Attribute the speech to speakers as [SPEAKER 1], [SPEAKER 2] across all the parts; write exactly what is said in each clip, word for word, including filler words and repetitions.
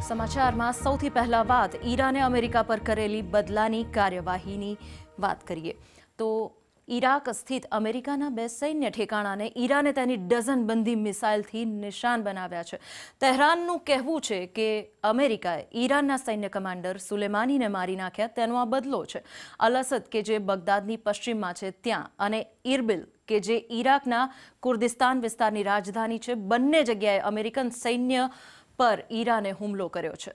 [SPEAKER 1] સમાચારમાં સૌથી પહેલા વાત ઈરાને અમેરિકા પર કરેલી બદલાની કાર્યવાહીની વાત કરીએ તો ઈરાક સ્થિત અમેરિકાના બે સૈન્ય ઠેકાણાને ઈરાને તેની ડઝનબંધી મિસાઇલથી નિશાન બનાવ્યા છે. તહેરાનનું કહેવું છે કે અમેરિકાએ ઈરાનના સૈન્ય કમાન્ડર સુલેમાનીને મારી નાખ્યા તેનો આ બદલો છે. અલ અસદ કે જે બગદાદની પશ્ચિમમાં છે ત્યાં અને ઇરબિલ કે જે ઈરાકના કુર્દિસ્તાન વિસ્તારની રાજધાની છે, બંને જગ્યાએ અમેરિકન સૈન્ય પર ઈરાને હુમલો કર્યો છે.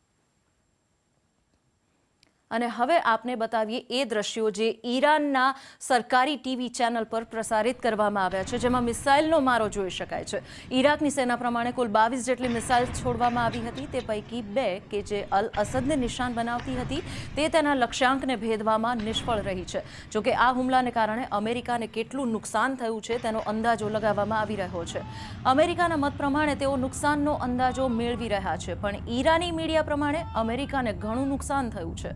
[SPEAKER 1] અને હવે આપને બતાવીએ એ દ્રશ્યો જે ઈરાનના સરકારી ટીવી ચેનલ પર પ્રસારિત કરવામાં આવ્યા છે, જેમાં મિસાઇલનો મારો જોઈ શકાય છે. ઈરાકની સેના પ્રમાણે કુલ બાવીસ જેટલી મિસાઇલ છોડવામાં આવી હતી. તે પૈકી બે કે જે અલ અસદને નિશાન બનાવતી હતી તે તેના લક્ષ્યાંકને ભેદવામાં નિષ્ફળ રહી છે. જોકે આ હુમલાને કારણે અમેરિકાને કેટલું નુકસાન થયું છે તેનો અંદાજો લગાવવામાં આવી રહ્યો છે. અમેરિકાના મત પ્રમાણે તેઓ નુકસાનનો અંદાજો મેળવી રહ્યા છે, પણ ઈરાની મીડિયા પ્રમાણે અમેરિકાને ઘણું નુકસાન થયું છે.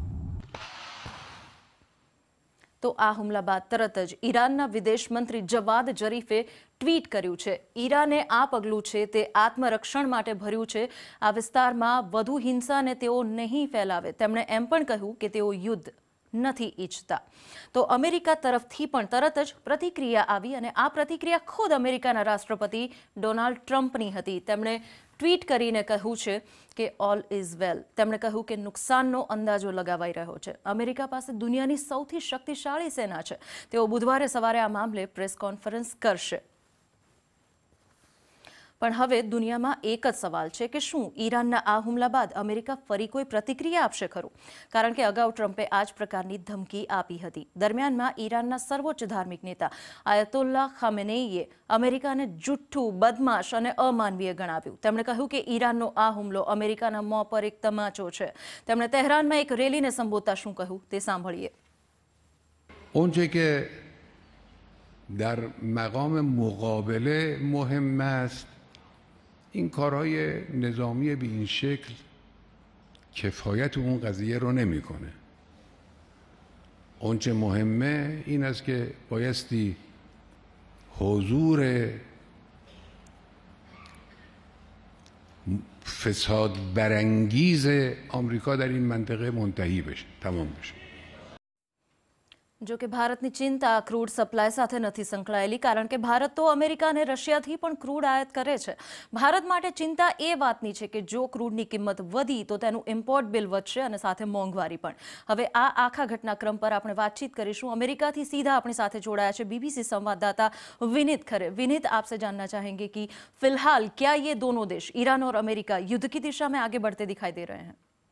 [SPEAKER 1] તો આ હુમલા બાદ તરત જ ઈરાનના વિદેશ મંત્રી જવાદ જરીફે ટ્વીટ કર્યું છે. ઈરાને આ પગલું છે તે આત્મરક્ષણ માટે ભર્યું છે. આ વિસ્તારમાં વધુ હિંસાને તેઓ નહીં ફેલાવે. તેમણે એમ પણ કહ્યું કે તેઓ યુદ્ધ નથી ઈચ્છતા. તો અમેરિકા તરફથી પણ તરત જ પ્રતિક્રિયા આવી અને આ પ્રતિક્રિયા ખુદ અમેરિકાના રાષ્ટ્રપતિ ડોનાલ્ડ ટ્રમ્પની હતી. તેમણે ટ્વીટ કરીને કહ્યું છે કે ઓલ ઇઝ વેલ. તેમણે કહ્યું કે નુકસાનનો અંદાજો લગાવાઈ રહ્યો છે. અમેરિકા પાસે દુનિયાની સૌથી શક્તિશાળી સેના છે. તેઓ બુધવારે સવારે આ મામલે પ્રેસ કોન્ફરન્સ કરશે. પણ હવે દુનિયામાં એક જ સવાલ છે કે શું ઈરાનના આ હુમલા બાદ અમેરિકા ફરી કોઈ પ્રતિક્રિયા આપશે ખરું? કારણ કે અગાઉ ટ્રમ્પે આ જ પ્રકારની ધમકી આપી હતી. દરમિયાનમાં ઈરાનના સર્વોચ્ચ ધાર્મિક નેતા આયતોલ્લાહ ખામેનેઈએ અમેરિકાને જુઠ્ઠું, બદમાશ અને અમાનવીય ગણાવ્યું. તેમણે કહ્યું કે ઈરાનનો આ હુમલો અમેરિકાના મોં પર એક તમાચો છે. તેમણે તહેરાનમાં એક રેલીને સંબોધતા શું કહ્યું તે સાંભળીએ.
[SPEAKER 2] اونچه که در مقام مقابله مهم است این کارهای نظامی به این شکل کفایت اون قضیه رو نمیکنه. اونچه مهمه این است که بایستی حضور فساد برانگیز آمریکا در این منطقه منتهی بشه، تمام بشه.
[SPEAKER 1] જો કે ભારતની ચિંતા ક્રૂડ સપ્લાય સાથે નથી સંકળાયેલી, કારણ કે ભારત તો અમેરિકા અને રશિયાથી પણ ક્રૂડ આયાત કરે છે. ભારત માટે ચિંતા એ વાતની છે કે જો ક્રૂડની કિંમત વધી તો તેનું ઇમ્પોર્ટ બિલ વધશે અને સાથે મોંઘવારી પણ. હવે આ આખા ઘટનાક્રમ પર આપણે વાતચીત કરીશું. અમેરિકાથી સીધા આપણી સાથે જોડાયા છે બીબીસી संवाददाता विनीत खरे. विनीत, आपसे जानना चाहेंगे कि फिलहाल क्या ये दोनों देश ईरान और अमेरिका युद्ध की दिशा में आगे बढ़ते दिखाई दे रहे हैं?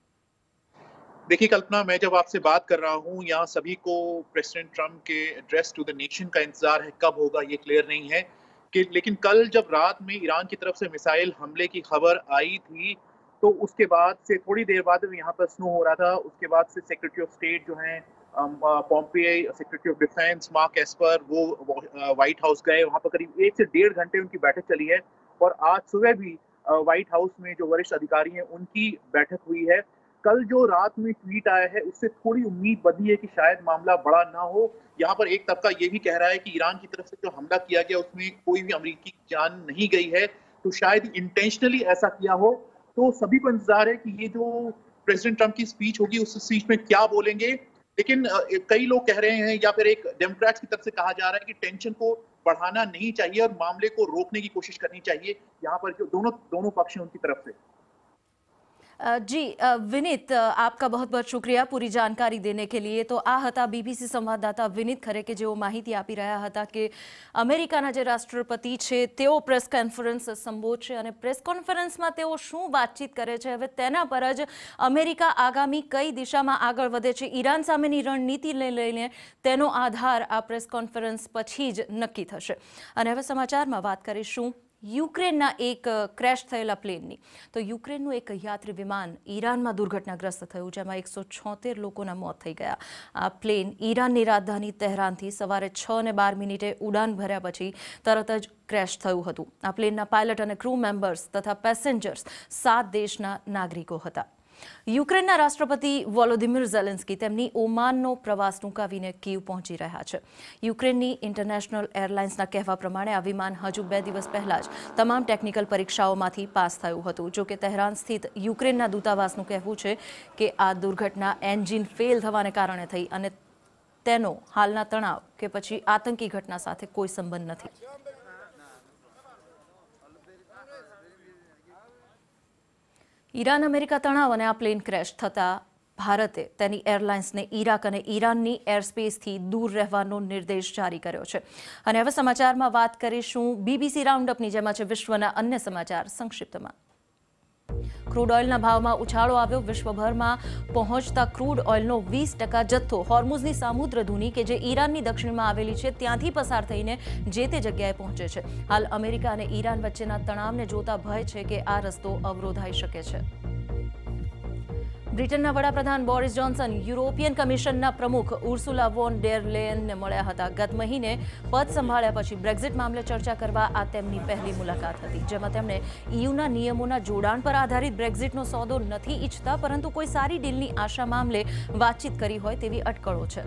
[SPEAKER 3] देखिए कल्पना, मैं जब आपसे बात कर रहा हूं यहाँ सभी को प्रेसिडेंट ट्रम्प के एड्रेस टू द नेशन का इंतजार है. कब होगा ये क्लियर नहीं है कि, लेकिन कल जब रात में ईरान की तरफ से मिसाइल हमले की खबर आई थी तो उसके बाद से थोड़ी देर बाद यहाँ पर स्नो हो रहा था. उसके बाद से सेक्रेटरी ऑफ स्टेट जो हैं Pompeo, secretary of defence Mark Esper, वो व्हाइट हाउस गए. वहाँ पर करीब एक से डेढ़ घंटे उनकी बैठक चली है और आज सुबह भी व्हाइट हाउस में जो वरिष्ठ अधिकारी हैं उनकी बैठक हुई है. कल जो रात में ट्वीट आया है उससे थोड़ी उम्मीद बंधी है कि शायद मामला बड़ा ना हो. यहाँ पर एक तबका ये भी कह रहा है कि ईरान की तरफ से जो हमला किया गया उसमें कोई भी अमेरिकी जान नहीं गई है, तो शायद इंटेंशनली ऐसा किया हो. तो सभी को इंतजार है कि ये जो प्रेसिडेंट ट्रम्प की स्पीच होगी उस स्पीच में क्या बोलेंगे. लेकिन कई लोग कह रहे हैं या फिर एक डेमोक्रेट्स की तरफ से कहा जा रहा है कि टेंशन को बढ़ाना नहीं चाहिए और मामले को रोकने की कोशिश करनी चाहिए. यहाँ पर जो दोनों दोनों पक्ष हैं उनकी तरफ से.
[SPEAKER 1] जी विनीत, आपका बहुत बहुत शुक्रिया पूरी जानकारी देने के लिए. तो આ હતા બીબીસી સંવાદદાતા વિનીત ખરે કે જેઓ માહિતી આપી રહ્યા હતા કે અમેરિકાના જે રાષ્ટ્રપતિ છે તેઓ પ્રેસ કોન્ફરન્સ સંબોધશે અને પ્રેસ કોન્ફરન્સમાં તેઓ શું વાતચીત કરે છે હવે તેના પર જ અમેરિકા આગામી કઈ દિશામાં આગળ વધે છે, ઈરાન સામેની રણનીતિ લઈને તેનો આધાર આ પ્રેસ કોન્ફરન્સ પછી જ નક્કી થશે. અને હવે સમાચારમાં વાત કરીશું યુક્રેનના એક ક્રેશ થયેલા પ્લેનની. તો યુક્રેનનું એક યાત્રી વિમાન ઈરાનમાં દુર્ઘટનાગ્રસ્ત થયું, જેમાં એકસો છોતેર લોકોના મોત થઈ ગયા. આ પ્લેન ઈરાનની રાજધાની તહેરાનથી સવારે છ ને બાર મિનિટે ઉડાન ભર્યા પછી તરત જ ક્રેશ થયું હતું. આ પ્લેનના પાયલટ અને ક્રૂ મેમ્બર્સ તથા પેસેન્જર્સ સાત દેશના નાગરિકો હતા. યુક્રેનના રાષ્ટ્રપતિ વોલોદિમીર ઝેલેન્સ્કી તેમની ઓમાનનો પ્રવાસ ટૂંકાવીને કીવ પહોંચી રહ્યા છે. યુક્રેનની ઇન્ટરનેશનલ એરલાઇન્સના કહેવા પ્રમાણે આ વિમાન હજુ બે દિવસ પહેલા જ તમામ ટેકનિકલ પરીક્ષાઓમાંથી પાસ થયું હતું. જો કે તેહરાન સ્થિત યુક્રેનના દૂતાવાસનું કહેવું છે કે આ દુર્ઘટના એન્જિન ફેલ થવાને કારણે થઈ અને તેનો હાલના તણાવ કે પછી આતંકી ઘટના સાથે કોઈ સંબંધ નથી. ઈરાન અમેરિકા તણાવ અને આ પ્લેન ક્રેશ થતાં ભારતે તેની એરલાઇન્સને ઈરાક અને ઈરાનની એરસ્પેસથી દૂર રહેવાનો નિર્દેશ જારી કર્યો છે. અને હવે સમાચારમાં વાત કરીશું બીબીસી રાઉન્ડઅપની, જેમાં છે વિશ્વના અન્ય સમાચાર સંક્ષિપ્તમાં. ક્રૂડ ઓઇલના ભાવમાં ઉછાળો આવ્યો. વિશ્વભરમાં પહોંચતા ક્રૂડ ઓઇલનો વીસ ટકા જથ્થો હોર્મુઝની સામુદ્રધુની કે જે ઈરાનની દક્ષિણમાં આવેલી છે ત્યાંથી પસાર થઈને જે તે જગ્યાએ પહોંચે છે. હાલ અમેરિકા અને ઈરાન વચ્ચેના તણાવને જોતા ભય છે કે આ રસ્તો અવરોધાઈ શકે છે. બ્રિટનના વડાપ્રધાન બોરિસ જોન્સન યુરોપિયન કમિશનના પ્રમુખ ઉર્સુલા વોન ડેર લેયનને મળ્યા હતા. ગત મહિને પદ સંભાળ્યા પછી બ્રેક્ઝિટ મામલે ચર્ચા કરવા આ તેમની પહેલી મુલાકાત હતી, જેમાં તેમણે ઈયુના નિયમોના જોડાણ પર આધારિત બ્રેક્ઝિટનો સોદો નથી ઈચ્છતા, પરંતુ કોઈ સારી ડીલની આશા મામલે વાતચીત કરી હોય તેવી અટકળો છે.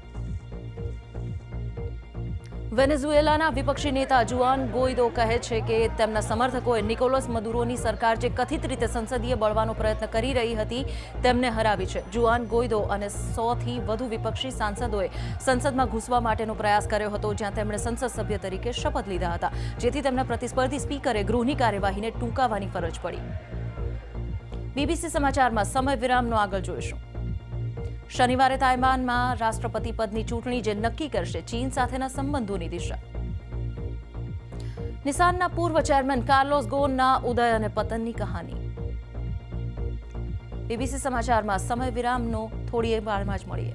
[SPEAKER 1] વેનેઝુએલાના વિપક્ષી નેતા જુઆન ગોઇદો કહે છે કે તેમના સમર્થકોએ નિકોલસ મદુરોની સરકાર જે કથિત રીતે સંસદીય બળવાનો પ્રયત્ન કરી રહી હતી તેમને હરાવી છે. જુઆન ગોઇદો અને સોથી વધુ વિપક્ષી સાંસદોએ સંસદમાં ઘૂસવા માટેનો પ્રયાસ કર્યો હતો, જ્યાં તેમણે સંસદ સભ્ય તરીકે શપથ લીધા હતા, જેથી તેમના પ્રતિસ્પર્ધી સ્પીકરે ગૃહની કાર્યવાહીને ટૂંકાવવાની ફરજ પડી. બીબીસી સમાચારમાં સમય વિરામનો આગળ જોઈશું. શનિવારે તાઇવાનમાં રાષ્ટ્રપતિ પદની ચૂંટણી જે નક્કી કરશે ચીન સાથેના સંબંધોની દિશા. નિસાનના પૂર્વ ચેરમેન કાર્લોસ ગોનના ઉદય અને પતનની કહાની. બીબીસી સમાચારમાં સમય વિરામનો થોડી વારમાં જ મળીએ.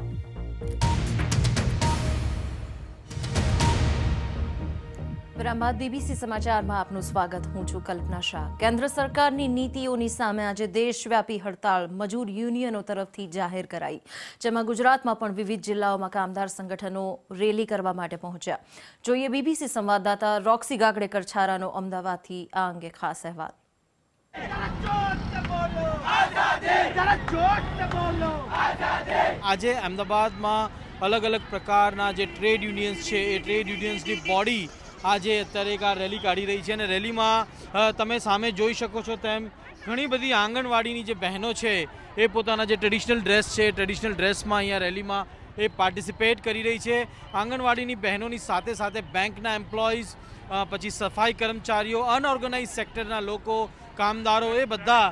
[SPEAKER 1] વિરામ બાદ બીબીસી સમાચારમાં આપનું સ્વાગત. હું છું કલ્પના શાહ. કેન્દ્ર સરકારની નીતિઓની સામે આજે દેશવ્યાપી હડતાળ મજૂર યુનિયનો તરફથી જાહેર કરાઈ, જેમાં ગુજરાતમાં પણ વિવિધ જિલ્લાઓમાં કામદાર સંગઠનો રેલી કરવા માટે પહોંચ્યા. જોઈએ બીબીસી સંવાદદાતા રોક્સી ગાગડેકર છારાનો અમદાવાદથી આ અંગે ખાસ અહેવાલ.
[SPEAKER 4] આજે અમદાવાદમાં અલગ અલગ પ્રકારના જે ટ્રેડ યુનિયન્સ છે એ ટ્રેડ યુનિયન્સની બોડી આજે અત્યારે એક આ રેલી કાઢી રહી છે. અને રેલીમાં તમે સામે જોઈ શકો છો તેમ ઘણી બધી આંગણવાડીની જે બહેનો છે એ પોતાના જે ટ્રેડિશનલ ડ્રેસ છે ટ્રેડિશનલ ડ્રેસમાં અહીંયા રેલીમાં એ પાર્ટિસિપેટ કરી રહી છે. આંગણવાડીની બહેનોની સાથે સાથે બેંકના એમ્પ્લોઈઝ, પછી સફાઈ કર્મચારીઓ, અનઓર્ગેનાઇઝ સેક્ટરના લોકો, કામદારો, એ બધા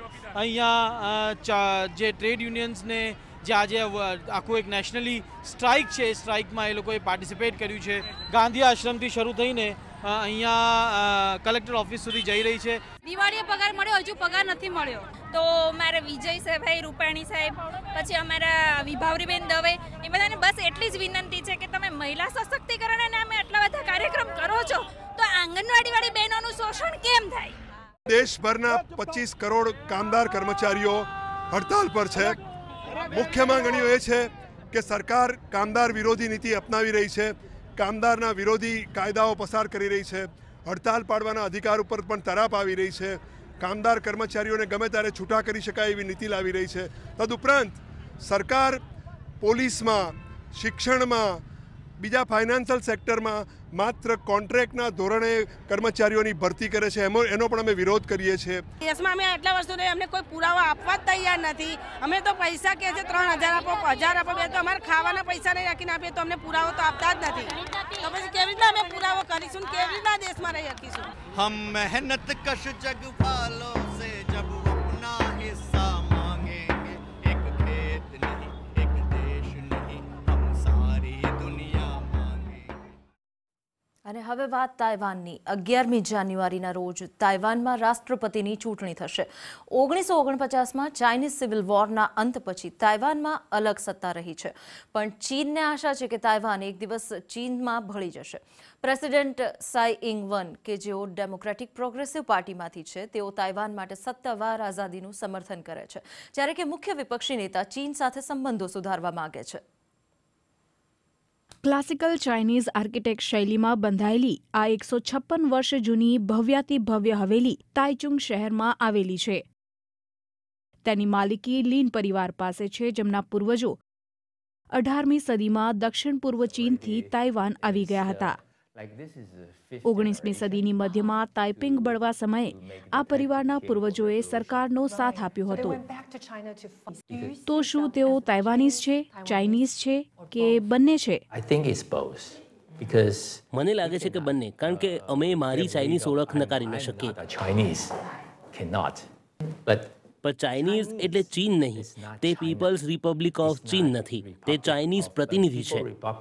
[SPEAKER 4] અહીંયા જે ટ્રેડ યુનિયન્સને જે આજે આખું એક નેશનલી સ્ટ્રાઇક છે એ સ્ટ્રાઇકમાં એ લોકોએ પાર્ટિસિપેટ કર્યું છે. ગાંધી આશ્રમથી શરૂ થઈને અહીંયા કલેક્ટર ઓફિસ સુધી જઈ રહી છે.
[SPEAKER 5] દિવાળીએ પગાર મળ્યો, હજુ પગાર નથી મળ્યો. તો મારે વિજય સાહેબ, રૂપાણી સાહેબ, પછી અમારા વિભાવરીબેન દવે, એ બધાને બસ એટલી જ વિનંતી છે કે તમે મહિલા સશક્તિકરણના નામે આટલા બધા કાર્યક્રમ કરો છો તો આંગણવાડીવાળી બહેનોનું શોષણ કેમ થાય?
[SPEAKER 6] દેશભરના પચીસ કરોડ કામદાર કર્મચારીઓ હડતાલ પર છે. મુખ્ય માંગણીઓ એ છે કે સરકાર કામદાર વિરોધી નીતિ અપનાવી રહી છે, કામદારના વિરોધી કાયદાઓ પસાર કરી રહી છે, હડતાલ પાડવાના અધિકાર ઉપર પણ તરાપ આવી રહી છે, કામદાર કર્મચારીઓને ગમે ત્યારે છૂટા કરી શકાય એવી નીતિ લાવી રહી છે. તદુપરાંત સરકાર પોલીસમાં, શિક્ષણમાં, બીજા ફાઇનાન્શિયલ સેક્ટરમાં માત્ર કોન્ટ્રાક્ટના ધોરણે કર્મચારીઓની ભરતી કરે છે, એનો એનો પણ અમે વિરોધ કરીએ છીએ.
[SPEAKER 7] દેશમાં અમે આટલા વર્ષોથી અમને કોઈ પુરાવા આપવા જ તૈયાર નથી. અમે તો પૈસા કહે છે ત્રણ હજાર આપો, હજાર આપો, બે તો અમારે ખાવાના પૈસા નહીં રાખીને આપીએ તો અમને પુરાવો તો આપતા જ નથી. તો પછી કેવી રીતના અમે પુરાવો કરીશું, કેવી રીતના દેશમાં રહી શકીશું?
[SPEAKER 8] હમ મહેનત કશ જગ વાલો સે જબ અપના હિસ્સા માંગેંગે, એક ખેત નહીં, એક દેશ નહીં, હમ સારી દુનિયા માંગેંગે.
[SPEAKER 1] અને હવે વાત તાઇવાનની. અગિયારમી જાન્યુઆરીના રોજ તાઇવાનમાં રાષ્ટ્રપતિની ચૂંટણી થશે. ઓગણીસો ઓગણપચાસમાં ચાઇનીઝ સિવિલ વોરના અંત પછી તાઇવાનમાં અલગ સત્તા રહી છે, પણ ચીનને આશા છે કે તાઇવાન એક દિવસ ચીનમાં ભળી જશે. પ્રેસિડેન્ટ સાઈ ઇંગ વન, કે જેઓ ડેમોક્રેટિક પ્રોગ્રેસિવ પાર્ટીમાંથી છે, તેઓ તાઇવાન માટે સત્તાવાર આઝાદીનું સમર્થન કરે છે, જ્યારે કે મુખ્ય વિપક્ષી નેતા ચીન સાથે સંબંધો સુધારવા માંગે છે.
[SPEAKER 9] ક્લાસિકલ ચાઇનીઝ આર્કિટેક્ટ શૈલીમાં બંધાયેલી આ એકસો છપ્પન વર્ષ જૂની ભવ્યાતિ ભવ્ય હવેલી તાઇચુંગ શહેરમાં આવેલી છે. તેની માલિકી લીન પરિવાર પાસે છે, જેમના પૂર્વજો અઢારમી સદીમાં દક્ષિણ પૂર્વ ચીનથી તાઇવાન આવી ગયા હતા. ઓગણીસમી સદીની મધ્યમાં તાઇપિંગ બળવા સમયે આ પરિવારના પૂર્વજોએ સરકારનો સાથ આપ્યો હતો. તો શું તેઓ તાઇવાનીઝ છે, ચાઇનીઝ છે કે બંને છે?
[SPEAKER 10] મને લાગે છે કે બંને, કારણ કે અમે મારી ચાઇનીઝ ઓળખ નકારી ન શકીએ. પણ ચાઇનીઝ એટલે ચીન નહીં, તે પીપલ્સ રિપબ્લિક ઓફ ચીન નથી, તે ચાઇનીઝ પ્રતિનિધિ છે.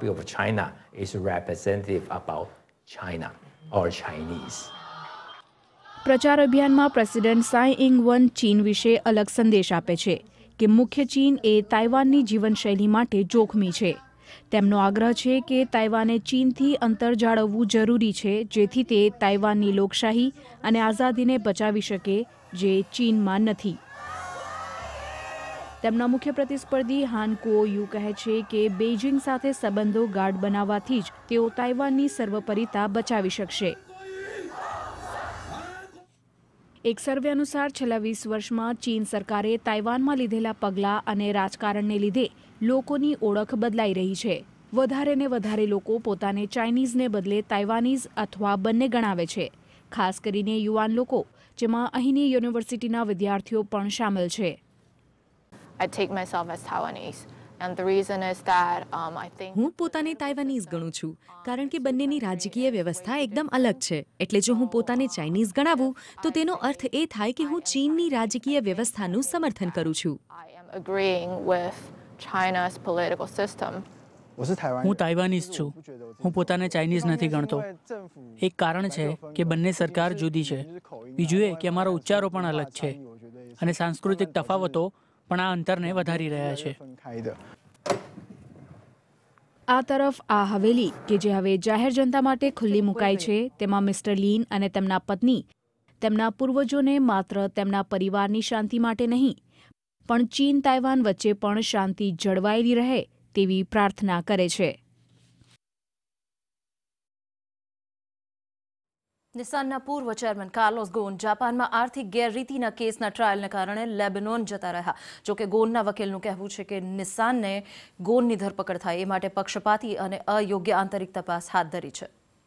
[SPEAKER 9] પ્રચાર અભિયાનમાં પ્રેસિડેન્ટ સાઈ ઇંગ વન ચીન વિશે અલગ સંદેશ આપે છે કે મુખ્ય ચીન એ તાઇવાનની જીવનશૈલી માટે જોખમી છે. તેમનો આગ્રહ છે કે તાઇવાને ચીનથી અંતર જાળવવું જરૂરી છે, જેથી તે તાઇવાનની લોકશાહી અને આઝાદીને બચાવી શકે, જે ચીનમાં નથી. તેમના મુખ્ય પ્રતિસ્પર્ધી હાન કુઓ યુ કહે છે કે બેઇજિંગ સાથે સંબંધો ગાઢ બનાવવાથી જ તેઓ તાઇવાનની સર્વોપરિતા બચાવી શકશે. એક સર્વે અનુસાર છેલ્લા વીસ વર્ષમાં ચીન સરકારે તાઇવાનમાં લીધેલા પગલાં અને રાજકારણને લીધે લોકોની ઓળખ બદલાઈ રહી છે. વધારે ને વધારે લોકો પોતાને ચાઇનીઝને બદલે તાઇવાનીઝ અથવા બંને ગણાવે છે, ખાસ કરીને યુવાન લોકો, જેમાં અહીંની યુનિવર્સિટીના વિદ્યાર્થીઓ પણ શામેલ છે.
[SPEAKER 11] હું પોતાને તાઇવાનીઝ ગણું છું, કારણ કે બંનેની રાજકીય વ્યવસ્થા એકદમ અલગ છે. એટલે જો હું પોતાને ચાઇનીઝ ગણાવું તો તેનો અર્થ એ થાય કે હું ચીનની રાજકીય વ્યવસ્થાનું સમર્થન કરું છું.
[SPEAKER 12] હું તાઇવાનીઝ છું. હું પોતાને ચાઇનીઝ નથી ગણતો. એક કારણ છે કે બંને સરકાર જુદી છે. બીજું એ કે અમારા ઉચ્ચારો પણ અલગ છે અને સાંસ્કૃતિક તફાવતો પણ આ અંતરને વધારી રહ્યા છે.
[SPEAKER 9] આ તરફ આ હવેલી કે જે હવે જાહેર જનતા માટે ખુલ્લી મુકાઈ છે, તેમાં મિસ્ટર લીન અને તેમના પત્ની તેમના પૂર્વજોને માત્ર તેમના પરિવારની શાંતિ માટે નહીં, પણ ચીન તાઇવાન વચ્ચે પણ શાંતિ જળવાયેલી રહે તેવી પ્રાર્થના કરે છે.
[SPEAKER 1] નિસાનના પૂર્વ ચેરમેન કાર્લોસ ગોન જાપાનમાં આર્થિક ગેરરીતિના કેસના ટ્રાયલને કારણે લેબનોન જતા રહ્યા. જોકે ગોનના વકીલનું કહેવું છે કે નિસાનને ગોનની ધરપકડ થાય એ માટે પક્ષપાતી અને અયોગ્ય આંતરિક તપાસ હાથ ધરી છે.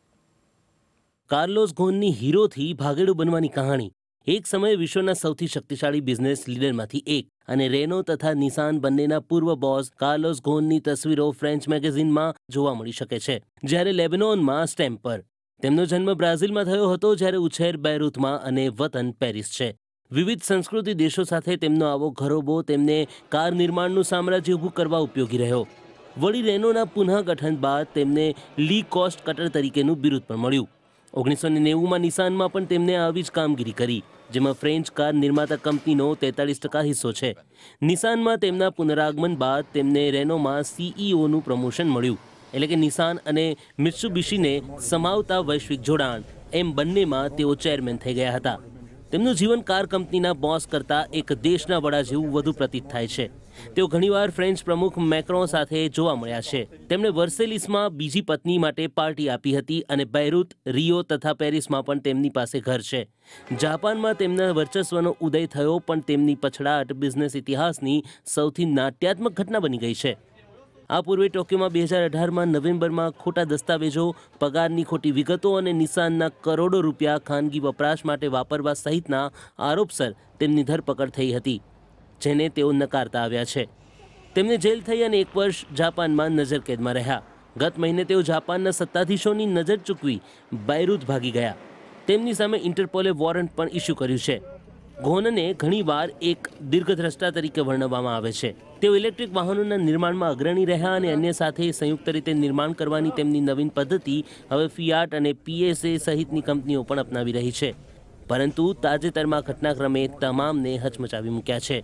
[SPEAKER 10] કાર્લોસ ગોનની હીરોથી ભાગેડુ બનવાની કહાણી એક સમયે વિશ્વના સૌથી શક્તિશાળી બિઝનેસ લીડરમાંથી એક અને રેનો તથા નિસાન બંનેના પૂર્વ બોસ કાર્લોસ ગોનની તસવીરો ફ્રેન્ચ મેગેઝિનમાં જોવા મળી શકે છે. જ્યારે લેબનોનમાં સ્ટેમ્પ પર. તેમનો જન્મ બ્રાઝિલમાં થયો હતો, જ્યારે ઉછેર બેરૂતમાં અને વતન પેરિસ છે. વિવિધ સંસ્કૃતિ દેશો સાથે તેમનો આવો ઘરોબો તેમને કાર નિર્માણનું સામ્રાજ્ય ઊભું કરવા ઉપયોગી રહ્યો. વળી રેનોના પુનઃગઠન બાદ તેમને લી કોસ્ટ કટર તરીકેનું બિરુદ પણ મળ્યું. ઓગણીસો ને નેવુંમાં નિસાનમાં પણ તેમને આવી જ કામગીરી કરી, જેમાં ફ્રેન્ચ કાર નિર્માતા કંપનીનો તેતાલીસ ટકા હિસ્સો છે. નિસાનમાં તેમના પુનરાગમન બાદ તેમને રેનોમાં સીઈઓનું પ્રમોશન મળ્યું. એટલે કે નિસાન અને મિત્સુબિશીને સમાવતા વૈશ્વિક જોડાણ, એમ બંનેમાં તેઓ ચેરમેન થઈ ગયા હતા. તેમનું જીવન કાર કંપનીના બોસ કરતાં એક દેશના વડા જેવું વધુ પ્રતીત થાય છે. તેઓ ઘણીવાર ફ્રેન્ચ પ્રમુખ મેક્રોન સાથે જોવા મળ્યા છે. તેમણે વર્સેલિસમાં બીજી પત્ની માટે પાર્ટી આપી હતી અને બેરૂત, રિયો તથા પેરિસમાં પણ તેમની પાસે ઘર છે. જાપાનમાં તેમના વર્ચસ્વનો ઉદય થયો, પણ તેમની પછડાટ બિઝનેસ ઇતિહાસની સૌથી નાટ્યાત્મક ઘટના બની ગઈ છે. આ પૂર્વે ટોક્યોમાં બે હજાર અઢારમાં નવેમ્બરમાં ખોટા દસ્તાવેજો, પગારની ખોટી વિગતો અને નિસાનના કરોડો રૂપિયા ખાનગી વપરાશ માટે વાપરવા સહિતના આરોપસર તેમની ધરપકડ થઈ હતી, જેને તેઓ નકારતા આવ્યા છે. તેમને જેલ થઈ અને એક વર્ષ જાપાનમાં નજરકેદમાં રહ્યા. ગત મહિને તેઓ જાપાનના સત્તાધીશોની નજર ચૂકવી બેરૂત ભાગી ગયા. તેમની સામે ઇન્ટરપોલે વોરંટ પણ ઇસ્યુ કર્યું છે. ગોનને ઘણીવાર એક દીર્ઘદ્રષ્ટા તરીકે વર્ણવવામાં આવે છે. તેઓ ઇલેક્ટ્રિક વાહનોના નિર્માણમાં અગ્રણી રહ્યા અને અન્ય સાથે સંયુક્ત રીતે નિર્માણ કરવાની તેમની નવીન પદ્ધતિ હવે ફિયાટ અને પીએસએ સહિતની કંપનીઓ પણ અપનાવી રહી છે. પરંતુ તાજેતરમાં ઘટનાક્રમે તમામને હચમચાવી મૂક્યા છે.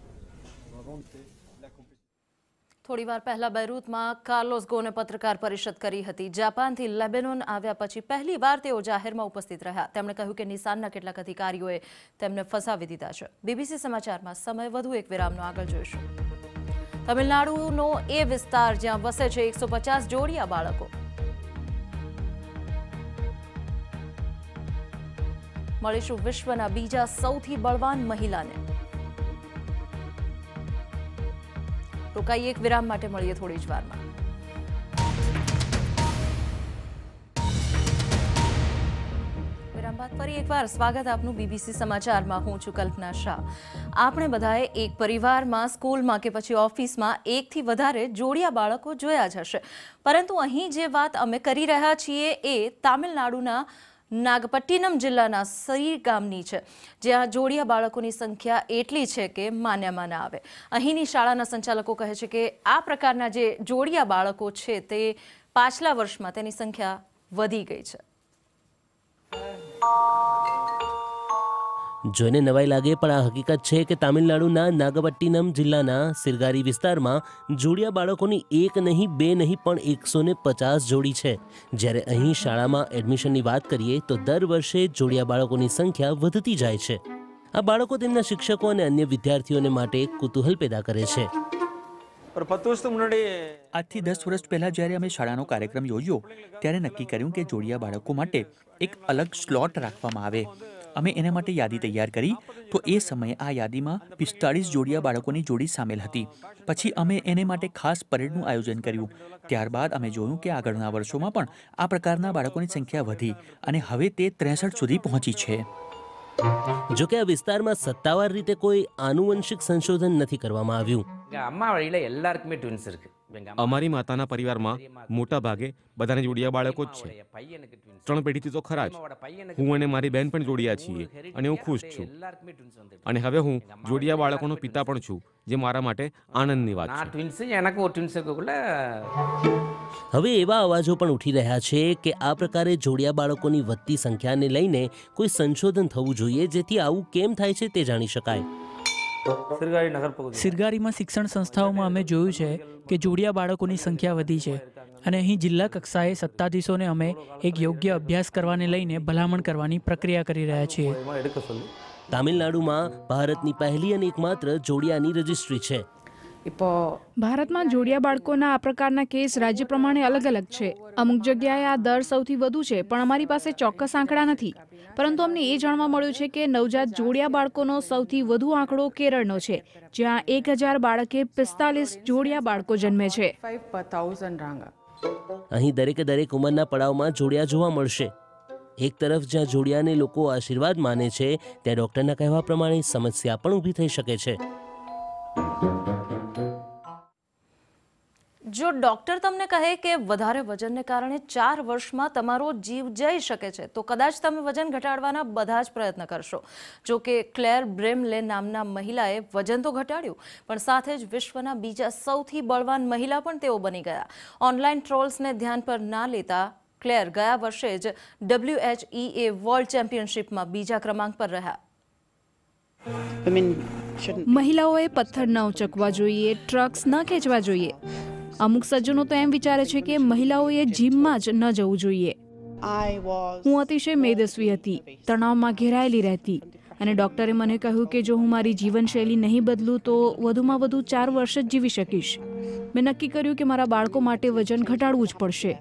[SPEAKER 1] થોડીવાર પહેલા બેરૂતમાં કાર્લોસ ગોને પત્રકાર પરિષદ કરી હતી. જાપાનથી લેબેનોન આવ્યા પછી પહેલી વાર તેઓ જાહેરમાં ઉપસ્થિત રહ્યા. તેમણે કહ્યું કે નિસાનના કેટલાક અધિકારીઓએ તેમને ફસાવી દીધા છે. બીબીસી સમાચારમાં સમય વધુ એક વિરામનો આગળ જોઈશું. તમિલનાડુનો એ વિસ્તાર જ્યાં વસે છે એકસો પચાસ જોડિયા બાળકો. મળીશું વિશ્વના બીજા સૌથી બળવાન મહિલાને. રોકાઈએ એક વિરામ માટે, મળીએ થોડી જ વારમાં. વિરામ બાદ ફરી એકવાર સ્વાગત આપનું બીબીસી સમાચારમાં. હું છું કલ્પના શાહ. આપણે બધાએ એક પરિવારમાં, સ્કૂલમાં કે પછી ઓફિસમાં એકથી વધારે જોડિયા બાળકો જોયા જ હશે, પરંતુ અહીં જે વાત અમે કરી રહ્યા છીએ એ તામિલનાડુના નાગપટ્ટિનમ જિલ્લાના સરી ગામની છે, જ્યાં જોડિયા બાળકોની સંખ્યા એટલી છે કે માન્યામાં ના આવે. અહીંની શાળાના સંચાલકો કહે છે કે આ પ્રકારના જે જોડિયા બાળકો છે તે પાછલા વર્ષમાં તેની સંખ્યા વધી ગઈ છે.
[SPEAKER 10] જોઈને નવાઈ લાગે પણ આ હકીકત છે કે તામિલનાડુના નાગપટ્ટિનમ જિલ્લાના સિરગારી વિસ્તારમાં જોડિયા બાળકોની એક નહીં, બે નહીં પણ એકસો ને પચાસ જોડી છે. જ્યારે અહીં શાળામાં એડમિશનની વાત કરીએ તો દર વર્ષે જોડિયા બાળકોની સંખ્યા વધતી જાય છે. આ બાળકો તેમના શિક્ષકો અને અન્ય વિદ્યાર્થીઓને માટે કુતૂહલ પેદા કરે છે.
[SPEAKER 13] આજથી દસ વર્ષ પહેલા જ્યારે અમે શાળાનો કાર્યક્રમ યોજ્યો ત્યારે નક્કી કર્યું કે જોડિયા બાળકો માટે એક અલગ સ્લોટ રાખવામાં આવે. અમે એના માટે યાદી તૈયાર કરી તો એ સમયે આ યાદીમાં પિસ્તાળીસ જોડિયા બાળકોની જોડી સામેલ હતી. પછી અમે એને માટે ખાસ પરેડનું આયોજન કર્યું. ત્યારબાદ અમે જોયું કે આગળના વર્ષોમાં પણ આ પ્રકારના બાળકોની સંખ્યા વધી અને હવે તે ત્રેસઠ સુધી પહોંચી છે.
[SPEAKER 10] જોકે આ વિસ્તારમાં સત્તાવાર રીતે કોઈ આનુવંશિક સંશોધન નથી કરવામાં આવ્યું.
[SPEAKER 14] અમારી માતાના પરિવારમાં મોટા ભાગે બધાને જોડિયા બાળકો જ છે. ત્રણ પેઢીથી તો ખરા જ. હું અને મારી બહેન પણ જોડિયા છીએ અને હું ખુશ છું. અને હવે હું જોડિયા બાળકોનો પિતા પણ છું, જે મારા માટે આનંદની વાત છે.
[SPEAKER 10] હવે એવા અવાજો પણ ઉઠી રહ્યા છે કે આ પ્રકારે જોડિયા બાળકોની વધતી સંખ્યાને લઈને કોઈ સંશોધન થવું જોઈએ, જેથી આવું કેમ થાય છે તે જાણી શકાય.
[SPEAKER 12] સિરગારીમાં શિક્ષણ સંસ્થાઓમાં અમે જોયું છે કે જોડિયા બાળકોની સંખ્યા વધી છે અને અહીં જિલ્લા કક્ષાએ સત્તાધીશોને અમે એક યોગ્ય અભ્યાસ કરવાને લઈને ભલામણ કરવાની પ્રક્રિયા કરી રહ્યા છીએ.
[SPEAKER 10] તામિલનાડુમાં ભારતની પહેલી અને એકમાત્ર જોડિયાની રજિસ્ટ્રી છે.
[SPEAKER 9] ભારતમાં જોડિયા બાળકોના આ પ્રકારના કેસ રાજ્ય પ્રમાણે અલગ અલગ છે. અમુક જગ્યાએ આ દર સૌથી વધુ છે, પણ અમારી પાસે ચોક્કસ આંકડા નથી. પરંતુ અમને એ જાણવા મળ્યું છે કે નવજાત જોડિયા બાળકોનો સૌથી વધુ આંકડો કેરળનો છે, જ્યાં એક હજાર બાળકે પિસ્તાલીસ જોડિયા બાળકો જન્મે છે.
[SPEAKER 10] અહીં દરેકે દરેક ઉંમરના પડાવમાં જોડિયા જોવા મળશે. એક તરફ જ્યાં જોડિયાને લોકો આશીર્વાદ માને છે, ત્યાં ડોક્ટરના કહેવા પ્રમાણે સમસ્યા પણ ઊભી થઈ શકે છે.
[SPEAKER 1] જો ડોક્ટર તમને કહે કે વધારે વજનને કારણે ચાર વર્ષમાં તમારો જીવ જઈ શકે છે, તો કદાચ તમે વજન ઘટાડવાના બધા જ પ્રયત્ન કરશો. જો કે ક્લેર બ્રેમલે નામના મહિલાએ વજન તો ઘટાડ્યું, પણ સાથે જ વિશ્વના બીજા સૌથી બળવાન મહિલા પણ તેઓ બની ગયા. ઓનલાઈન ટ્રોલ્સને ધ્યાન પર ના લેતા ક્લેર ગયા વર્ષે જ W H E A world ચેમ્પિયનશિપમાં બીજા ક્રમાંક પર રહ્યા.
[SPEAKER 9] મહિલાઓએ પથ્થર ન ઉચકવા જોઈએ, ટ્રક્સ ન ખેંચવા જોઈએ. અમુક સજ્જનો તો એમ વિચારે છે કે મહિલાઓએ જીમમાં જ ન જવું જોઈએ. હું અતિશય મેદસ્વી હતી, તણાવમાં ઘેરાયેલી રહેતી, અને ડોક્ટરે મને કહ્યું કે જો હું મારી જીવનશૈલી નહીં બદલું તો વધુમાં વધુ ચાર વર્ષ જ જીવી શકીશ. મેં નક્કી કર્યું કે મારા બાળકો માટે વજન ઘટાડવું જ પડશે.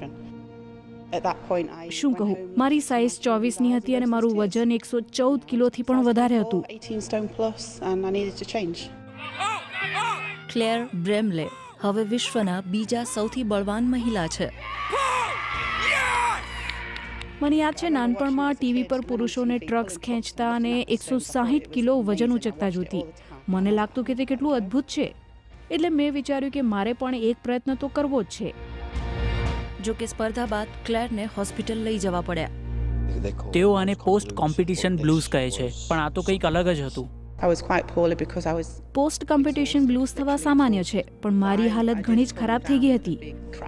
[SPEAKER 9] શું કહું, મારી સાઇઝ ચોવીસની હતી અને મારું વજન એકસો ચૌદ કિલોથી પણ વધારે હતું.
[SPEAKER 1] ક્લેર બ્રેમલે હવે વિશ્વના બીજા સૌથી બળવાન મહિલા છે.
[SPEAKER 9] મને યાદ છે નાનપણમાં ટીવી પર પુરુષોને ટ્રક્સ ખેંચતા અને એકસો સાહીઠ કિલો વજન ઉચકતા જોતી. મને લાગતું કે તે કેટલું અદ્ભુત છે. એટલે મેં વિચાર્યું કે મારે પણ એક પ્રયત્ન તો કરવો જ છે.
[SPEAKER 1] જો કે સ્પર્ધા બાદ ક્લેરને હોસ્પિટલ લઈ જવા પડ્યા.
[SPEAKER 12] તેઓ આને પોસ્ટ કોમ્પિટિશન બ્લૂઝ કહે છે, પણ આ તો કંઈક અલગ જ હતું.
[SPEAKER 9] પોસ્ટ કોમ્પિટિશન બ્લૂઝ થવા સામાન્ય છે, પણ મારી હાલત ઘણી જ ખરાબ થઈ ગઈ હતી.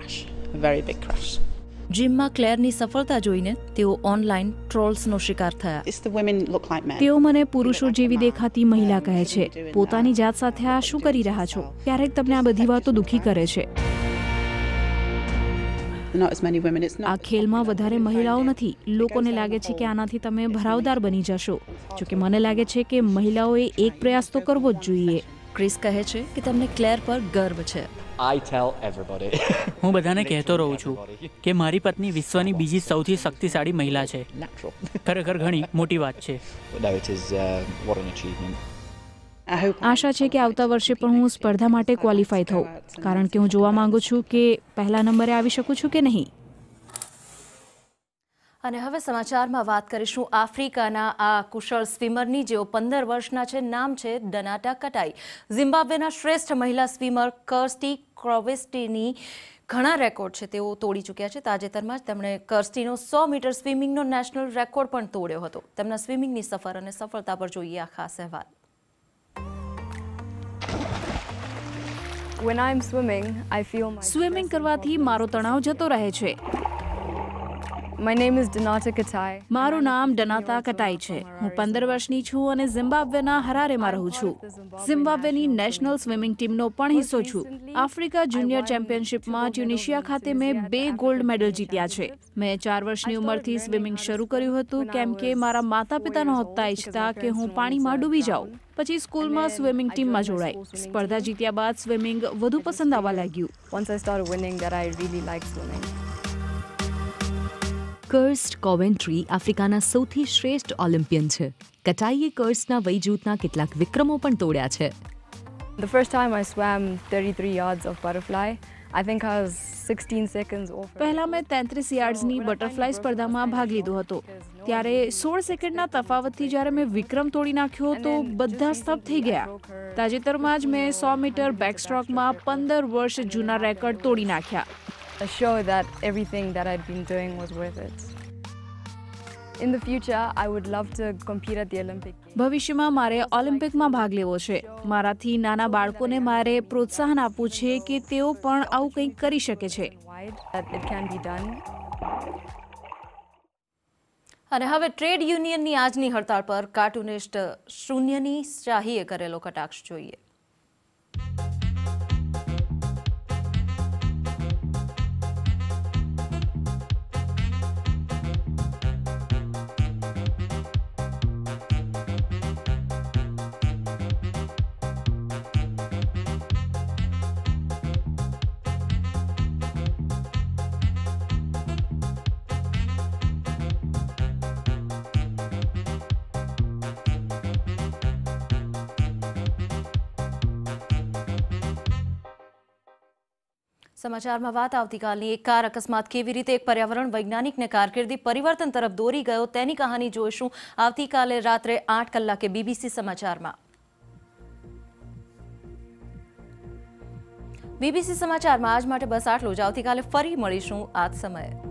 [SPEAKER 1] જીમમાં ક્લેરની સફળતા જોઈને તેઓ ઓનલાઈન ટ્રોલ્સનો શિકાર થયા.
[SPEAKER 9] તેઓ મને પુરુષો જેવી દેખાતી મહિલા કહે છે. પોતાની જાત સાથે આ શું કરી રહ્યા છો? ક્યારેક તમને આ બધી વાતો દુઃખી કરે છે. આ ખેલમાં વધારે મહિલાઓ નથી. લોકોને લાગે છે કે આનાથી તમે ભરાવદાર બની જશો. જોકે મને લાગે છે કે મહિલાઓએ એક પ્રયાસ તો કરવો જ જોઈએ.
[SPEAKER 1] ક્રિસ કહે છે કે તમને ક્લેર પર ગર્વ છે.
[SPEAKER 12] હું બધાને કહેતો રહું છું કે મારી પત્ની વિશ્વની બીજી સૌથી શક્તિશાળી મહિલા છે. ખરેખર ઘણી મોટી વાત છે.
[SPEAKER 9] આશા છે કે આવતા વર્ષે પણ હું સ્પર્ધા માટે ક્વોલિફાય થઉં, કારણ કે હું જોવા માંગુ છું કે પહેલા નંબરે આવી શકું છું કે નહીં.
[SPEAKER 1] અને હવે સમાચારમાં વાત કરીશું આફ્રિકાના આ કુશળ સ્વિમરની, જેઓ પંદર વર્ષના છે. નામ છે ડનાટા કટાઈ. ઝિમ્બાબ્વેના શ્રેષ્ઠ મહિલા સ્વિમર કર્સ્ટી ક્રોવેસ્ટીની ઘણા રેકોર્ડ છે તેઓ તોડી ચૂક્યા છે. તાજેતરમાં જ તેમણે કર્સ્ટીનો સો મીટર સ્વિમિંગનો નેશનલ રેકોર્ડ પણ તોડ્યો હતો. તેમના સ્વિમિંગની સફર અને સફળતા પર જોઈએ આ ખાસ અહેવાલ.
[SPEAKER 9] સ્વિમિંગ કરવાથી મારો તણાવ જતો રહે છે.
[SPEAKER 15] My name is Donata Katai.
[SPEAKER 9] મારું નામ ડનાતા કટાઈ છે. હું પંદર વર્ષની છું અને ઝિમ્બાબ્વેના હરારેમાં રહું છું. ઝિમ્બાબ્વેની નેશનલ સ્વિમિંગ ટીમનો પણ હિસ્સો છું. આફ્રિકા જુનિયર ચેમ્પિયનશિપમાં ટ્યુનિશિયા ખાતે મેં બે ગોલ્ડ મેડલ જીત્યા છે. મેં ચાર વર્ષની ઉંમરથી સ્વિમિંગ શરૂ કર્યું હતું કેમ કે મારા માતા પિતા નહોતા ઈચ્છતા કે હું પાણીમાં ડૂબી જાઉં. પછી સ્કૂલમાં સ્વિમિંગ ટીમમાં જોડાઈ. સ્પર્ધા જીત્યા બાદ સ્વિમિંગ વધુ પસંદ આવવા લાગ્યું.
[SPEAKER 15] Once I started winning that I really liked swimming.
[SPEAKER 11] કર્સ્ટ કોવેન્ટ્રી આફ્રિકાના સૌથી શ્રેષ્ઠ ઓલિમ્પિયન છે. કટાઈએ કર્સ્ટના વય જૂથના કેટલાક વિક્રમો પણ તોડ્યા છે.
[SPEAKER 15] The first time I swam thirty-three yards of butterfly, I think I was sixteen seconds off.
[SPEAKER 9] પહેલા મેં તેત્રીસ યાર્ડ્સની બટરફ્લાય સ્પર્ધામાં ભાગ લીધો હતો. ત્યારે સોળ સેકન્ડના તફાવતથી જ્યારે મેં વિક્રમ તોડી નાખ્યો તો બધા સ્તબ્ધ થઈ ગયા. તાજેતરમાં જ મેં સો મીટર બેકસ્ટ્રોકમાં પંદર વર્ષ જૂના રેકોર્ડ તોડી નાખ્યા.
[SPEAKER 15] A show that everything that I'd been doing was worth it. In the future, I would love to compete at the Olympic Games.
[SPEAKER 9] ભવિષ્યમાં મારે ઓલિમ્પિકમાં ભાગ લેવો છે. મારાથી નાના બાળકોને મારે પ્રોત્સાહન આપવું છે કે તેઓ પણ આવું કંઈક કરી શકે છે.
[SPEAKER 15] That it can be done.
[SPEAKER 1] અને હવે ટ્રેડ યુનિયનની આજની હડતાળ પર કાર્ટુનિસ્ટ શૂન્યની શાહીએ કરેલો કટાક્ષ જોઈએ. સમાચારમાં વાત આવતીકાલની એક કાર અકસ્માત કેવી રીતે એક પર્યાવરણ વૈજ્ઞાનિકને કારકિર્દી પરિવર્તન તરફ દોરી ગયો તેની કહાની જોઈશું આવતીકાલે રાત્રે આઠ કલાકે બીબીસી સમાચારમાં. બીબીસી સમાચારમાં આજ માટે બસ આટલું જ. આવતીકાલે ફરી મળીશું આ જ સમયે.